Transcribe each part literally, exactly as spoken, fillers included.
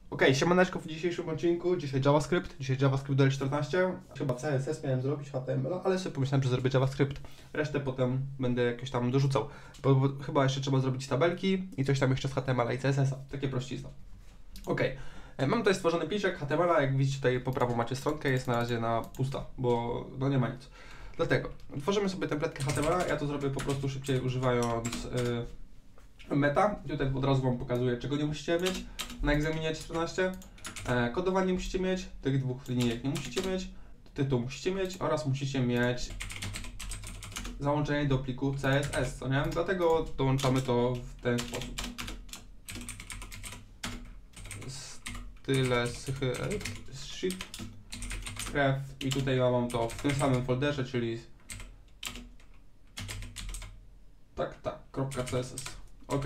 Ok, siemaneczko w dzisiejszym odcinku, dzisiaj JavaScript, dzisiaj JavaScript D L czternaście. Chyba C S S miałem zrobić, H T M L, ale sobie pomyślałem, że zrobię JavaScript. Resztę potem będę jakoś tam dorzucał, bo, bo chyba jeszcze trzeba zrobić tabelki i coś tam jeszcze z H T M L i C S S a, takie prościzna. Ok, mam tutaj stworzony pliczek H T M L, jak widzicie tutaj po prawo macie stronkę, jest na razie na pusta, bo no nie ma nic. Dlatego tworzymy sobie templetkę H T M L, ja to zrobię po prostu szybciej używając yy, meta. Tutaj od razu Wam pokazuję, czego nie musicie mieć na egzaminie czternaście. E, kodowanie musicie mieć, tych dwóch linijek nie musicie mieć, tytuł musicie mieć oraz musicie mieć załączenie do pliku C S S, co nie? Dlatego dołączamy to w ten sposób. Style sychy shit krew i tutaj ja mam to w tym samym folderze, czyli tak, tak, .css. Ok.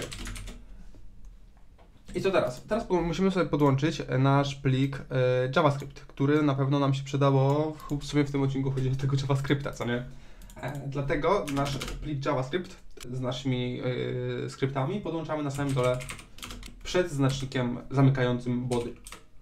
I co teraz? Teraz musimy sobie podłączyć nasz plik y, JavaScript, który na pewno nam się przydało, w sumie w tym odcinku chodzi o tego JavaScripta, co nie? E, dlatego nasz plik JavaScript z naszymi y, skryptami podłączamy na samym dole przed znacznikiem zamykającym body.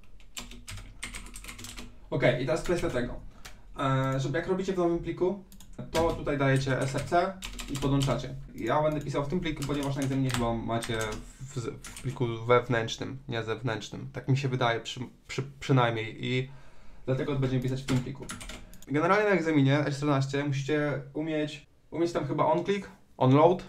Ok, i teraz kwestia tego, e, żeby jak robicie w nowym pliku, to tutaj dajecie src i podłączacie. Ja będę pisał w tym pliku, ponieważ na egzaminie chyba macie w, w pliku wewnętrznym, nie zewnętrznym. Tak mi się wydaje przy, przy, przynajmniej i dlatego będziemy pisać w tym pliku. Generalnie na egzaminie S czternaście musicie umieć, umieć tam chyba onClick, onload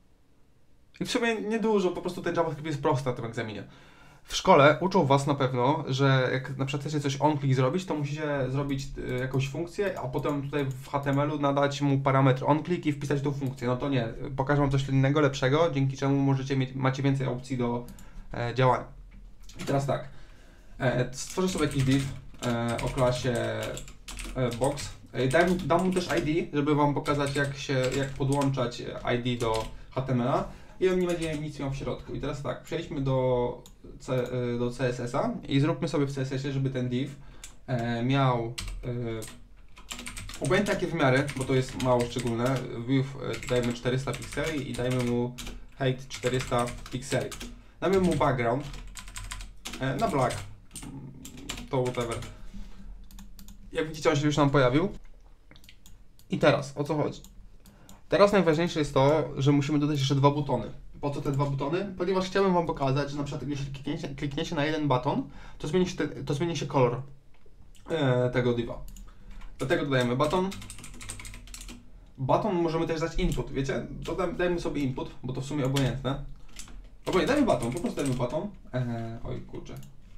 i w sumie niedużo, po prostu ten JavaScript jest prosty na tym egzaminie. W szkole uczą Was na pewno, że jak na przykład chcecie coś onClick zrobić, to musicie zrobić y, jakąś funkcję, a potem tutaj w H T M L u nadać mu parametr onClick i wpisać tą funkcję. No to nie, pokażę Wam coś innego, lepszego, dzięki czemu możecie mieć, macie więcej opcji do e, działania. I teraz tak, e, stworzę sobie jakiś div e, o klasie e, box. E, dam, dam mu też I D, żeby Wam pokazać jak się, jak podłączać I D do H T M L a. I on nie będzie nic miał w środku. I teraz tak, przejdźmy do, C, do C S S a i zróbmy sobie w C S S ie, żeby ten div e, miał e, obojętnie jakie wymiary, bo to jest mało szczególne. Width e, dajmy czterysta pikseli i dajmy mu height czterysta pikseli. Dajmy mu background e, na black, to whatever. Jak widzicie, on się już nam pojawił. I teraz, o co chodzi? Teraz najważniejsze jest to, że musimy dodać jeszcze dwa butony. Po co te dwa butony? Ponieważ chciałbym Wam pokazać, że na przykład jeśli klikniecie, klikniecie na jeden baton, to zmieni się, te, to zmieni się kolor e, tego diva. Dlatego dodajemy baton. Baton możemy też dać input, wiecie? To dajmy sobie input, bo to w sumie obojętne. Obojętnie, dajmy baton, po prostu dajmy baton. E, oj kurczę.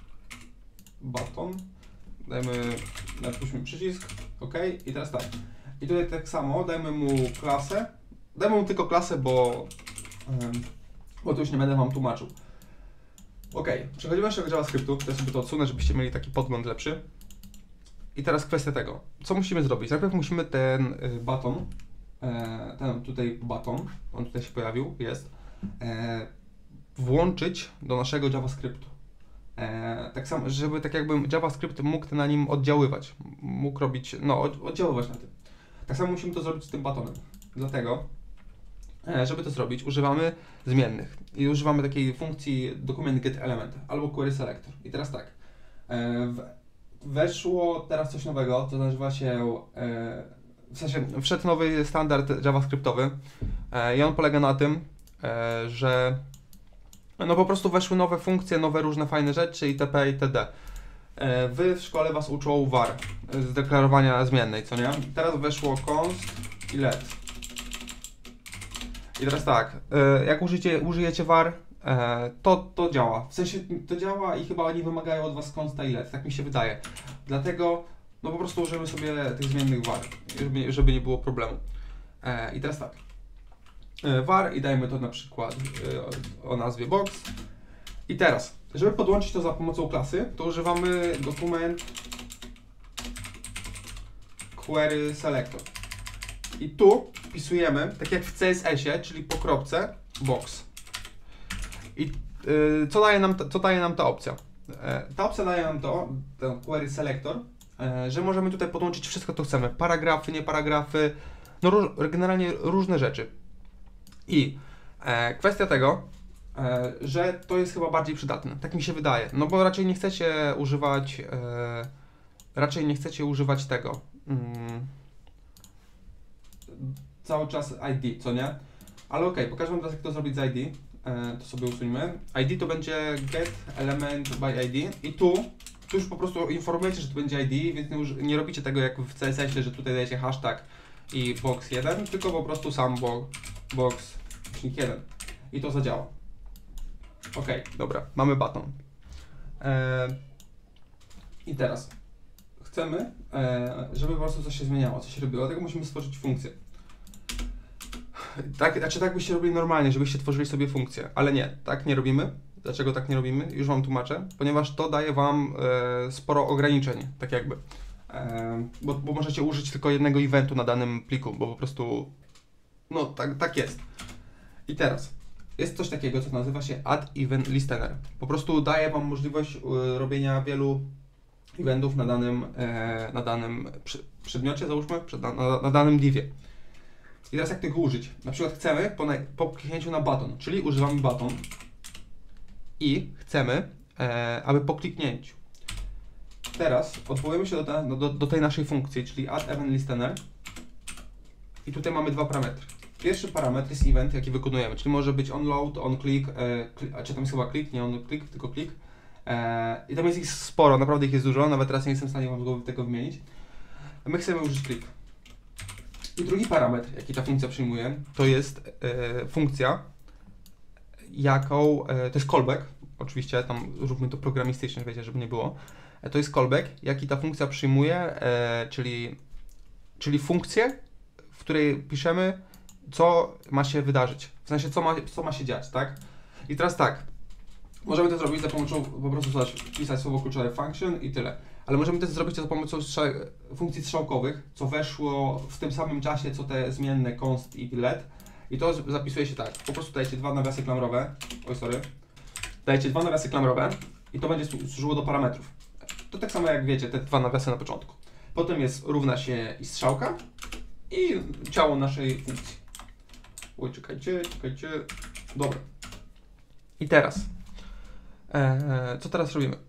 Baton. Dajmy, napuśćmy przycisk, ok. I teraz tak. I tutaj tak samo, dajmy mu klasę, dajmy mu tylko klasę, bo, um, bo tu już nie będę Wam tłumaczył. Ok, przechodzimy jeszcze do JavaScriptu, teraz sobie to odsunę, żebyście mieli taki podgląd lepszy. I teraz kwestia tego, co musimy zrobić? Najpierw musimy ten y, baton, e, ten tutaj baton, on tutaj się pojawił, jest, e, włączyć do naszego JavaScriptu. E, tak samo, żeby tak jakby JavaScript mógł na nim oddziaływać, mógł robić, no oddziaływać na tym. Tak samo musimy to zrobić z tym batonem. Dlatego, żeby to zrobić, używamy zmiennych i używamy takiej funkcji document get element albo query selector. I teraz tak, weszło teraz coś nowego, co nazywa się, w sensie wszedł nowy standard JavaScriptowy i on polega na tym, że no po prostu weszły nowe funkcje, nowe różne fajne rzeczy itp. itd. Wy w szkole Was uczą var, z deklarowania zmiennej, co nie? Teraz weszło const i let. I teraz tak, jak użyjecie, użyjecie var, to, to działa. W sensie to działa i chyba oni wymagają od Was consta i let, tak mi się wydaje. Dlatego, no po prostu użyjemy sobie tych zmiennych var, żeby, żeby nie było problemu. I teraz tak, var i dajmy to na przykład o nazwie box. I teraz, żeby podłączyć to za pomocą klasy, to używamy dokument query selector. I tu wpisujemy, tak jak w C S S ie, czyli po kropce, box. I yy, co, daje nam ta, co daje nam ta opcja? E, ta opcja daje nam to, ten query selector, e, że możemy tutaj podłączyć wszystko, co chcemy. Paragrafy, nie paragrafy, no róż, generalnie różne rzeczy. I e, kwestia tego, e, że to jest chyba bardziej przydatne. Tak mi się wydaje. No bo raczej nie chcecie używać, e, raczej nie chcecie używać tego. Mm, cały czas I D, co nie? Ale okej, okay, pokażę wam teraz, jak to zrobić z I D. E, to sobie usuńmy. I D to będzie get element by I D i tu, tu już po prostu informujecie, że to będzie I D, więc nie, nie robicie tego jak w C S S ie, że tutaj dajecie hashtag i box jeden, tylko po prostu sam bo, box jeden i to zadziała. Ok, dobra, mamy baton. E, I teraz chcemy, e, żeby po prostu coś się zmieniało, coś się robiło, dlatego musimy stworzyć funkcję. Tak, znaczy tak byście robili normalnie, żebyście tworzyli sobie funkcję, ale nie, tak nie robimy. Dlaczego tak nie robimy? Już wam tłumaczę, ponieważ to daje wam e, sporo ograniczeń, tak jakby. E, bo, bo możecie użyć tylko jednego eventu na danym pliku, bo po prostu, no tak, tak jest. I teraz, jest coś takiego, co nazywa się Add Event Listener. Po prostu daje wam możliwość e, robienia wielu eventów na danym, e, na danym przy, przedmiocie, załóżmy, przed, na, na, na danym divie. I teraz jak tego użyć? Na przykład chcemy po, po kliknięciu na baton, czyli używamy baton i chcemy, e, aby po kliknięciu. Teraz odwołujemy się do, te, do, do tej naszej funkcji, czyli add event listener i tutaj mamy dwa parametry. Pierwszy parametr jest event, jaki wykonujemy, czyli może być onload, onclick, e, kli, czy tam jest chyba click, nie onclick, tylko click. E, I tam jest ich sporo, naprawdę ich jest dużo, nawet teraz nie jestem w stanie wam z głowy tego wymienić. My chcemy użyć click. I drugi parametr, jaki ta funkcja przyjmuje, to jest e, funkcja, jaką, e, to jest callback, oczywiście tam róbmy to programistycznie, wiecie, żeby nie było. E, to jest callback, jaki ta funkcja przyjmuje, e, czyli, czyli funkcję, w której piszemy, co ma się wydarzyć, w sensie co ma, co ma się dziać, tak? I teraz tak, możemy to zrobić za pomocą, po prostu coś, pisać słowo kluczowe function i tyle. Ale możemy też zrobić to za pomocą strzał, funkcji strzałkowych, co weszło w tym samym czasie, co te zmienne const i let. I to zapisuje się tak, po prostu dajecie dwa nawiasy klamrowe, oj sorry, dajecie dwa nawiasy klamrowe i to będzie służyło do parametrów. To tak samo jak wiecie, te dwa nawiasy na początku. Potem jest równa się i strzałka i ciało naszej funkcji. Oj, czekajcie, czekajcie, dobra. I teraz, e, co teraz robimy?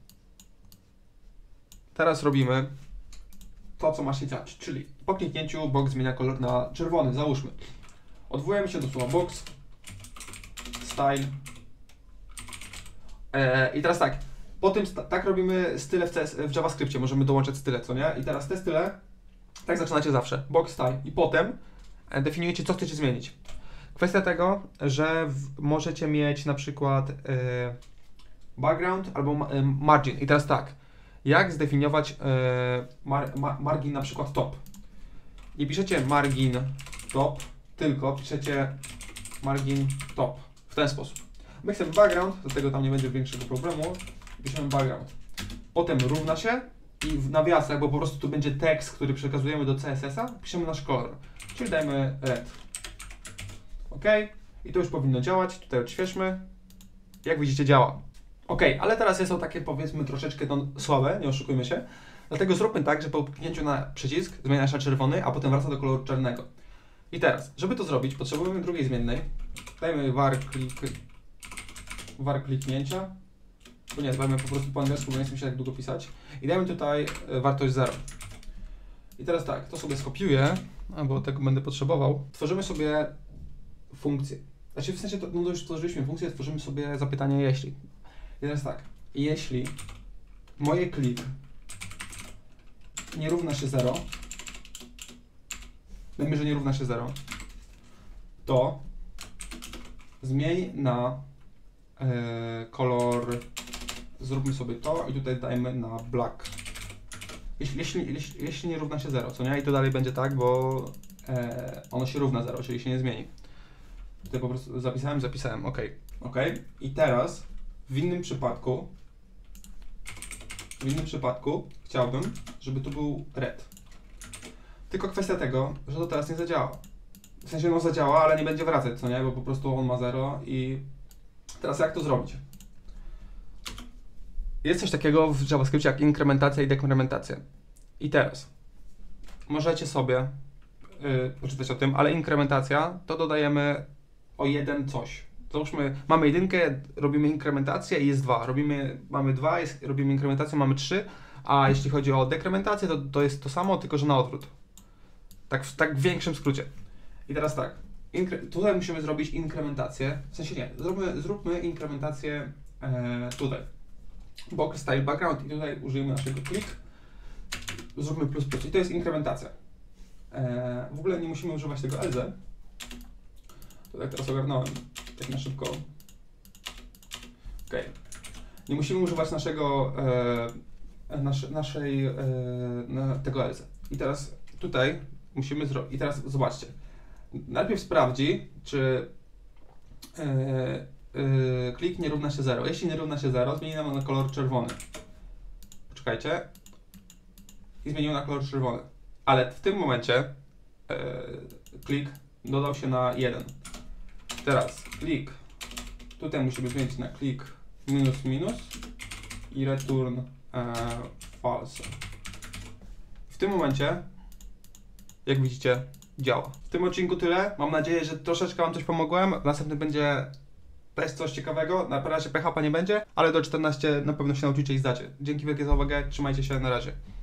Teraz robimy to, co ma się dziać, czyli po kliknięciu box zmienia kolor na czerwony, załóżmy. Odwołujemy się do słowa box, style e, i teraz tak, po tym tak robimy style w, C S, w JavaScriptie, możemy dołączać style, co nie? I teraz te style, tak zaczynacie zawsze, box, style i potem e, definiujecie, co chcecie zmienić. Kwestia tego, że w, możecie mieć na przykład e, background albo ma, e, margin i teraz tak, jak zdefiniować e, mar, ma, margin na przykład top. Nie piszecie margin top, tylko piszecie margin top w ten sposób. My chcemy background, dlatego tam nie będzie większego problemu. Piszemy background. Potem równa się i w nawiasach, bo po prostu tu będzie tekst, który przekazujemy do C S S a, piszemy nasz kolor, czyli dajmy red. OK, i to już powinno działać. Tutaj odświeżmy. Jak widzicie, działa. Ok, ale teraz są takie, powiedzmy, troszeczkę no, słabe, nie oszukujmy się. Dlatego zróbmy tak, że po kliknięciu na przycisk zmienia się na czerwony, a potem wraca do koloru czarnego. I teraz, żeby to zrobić, potrzebujemy drugiej zmiennej. Dajmy var, klik, var kliknięcia. Bo nie, dajmy po prostu po angielsku, bo nie chcę się tak długo pisać. I dajmy tutaj wartość zero. I teraz tak, to sobie skopiuję, bo tego będę potrzebował. Tworzymy sobie funkcję. Znaczy w sensie, to, no już stworzyliśmy funkcję, tworzymy sobie zapytanie jeśli. I teraz tak, jeśli moje klik nie równa się zero, dajmy, że nie równa się zero, to zmień na e, kolor, zróbmy sobie to i tutaj dajmy na black. Jeśli, jeśli, jeśli, jeśli nie równa się zero, co nie? I to dalej będzie tak, bo e, ono się równa zero, czyli się nie zmieni. Tutaj po prostu zapisałem, zapisałem, ok. Ok, i teraz w innym przypadku, w innym przypadku chciałbym, żeby tu był red. Tylko kwestia tego, że to teraz nie zadziała. W sensie no zadziała, ale nie będzie wracać, co nie? Bo po prostu on ma zero i teraz jak to zrobić? Jest coś takiego w JavaScriptie jak inkrementacja i dekrementacja. I teraz możecie sobie yy, poczytać o tym, ale inkrementacja to dodajemy o jeden coś. Załóżmy, mamy jedynkę, robimy inkrementację i jest dwa. Robimy, mamy dwa, jest, robimy inkrementację, mamy trzy, a jeśli chodzi o dekrementację, to, to jest to samo, tylko że na odwrót. Tak w, tak w większym skrócie. I teraz tak, inkre- tutaj musimy zrobić inkrementację, w sensie nie, zróbmy, zróbmy inkrementację e, tutaj. Box style background i tutaj użyjemy naszego click. Zróbmy plus plus i to jest inkrementacja. E, w ogóle nie musimy używać tego Elze. To tak teraz ogarnąłem, tak na szybko. Ok. Nie musimy używać naszego, e, nasz, naszej, e, na, tego Elze. I teraz tutaj musimy zrobić, i teraz zobaczcie. Najpierw sprawdzi, czy e, e, klik nie równa się zero. Jeśli nie równa się zero, zmieni nam na kolor czerwony. Poczekajcie. I zmienił na kolor czerwony. Ale w tym momencie e, klik dodał się na jeden. Teraz klik, tutaj musimy zmienić na klik minus minus i return e, false. W tym momencie, jak widzicie, działa. W tym odcinku tyle. Mam nadzieję, że troszeczkę Wam coś pomogłem. Następny będzie też coś ciekawego. Na razie P H P nie będzie, ale do czternaście na pewno się nauczycie i zdacie. Dzięki wielkie za uwagę. Trzymajcie się, na razie.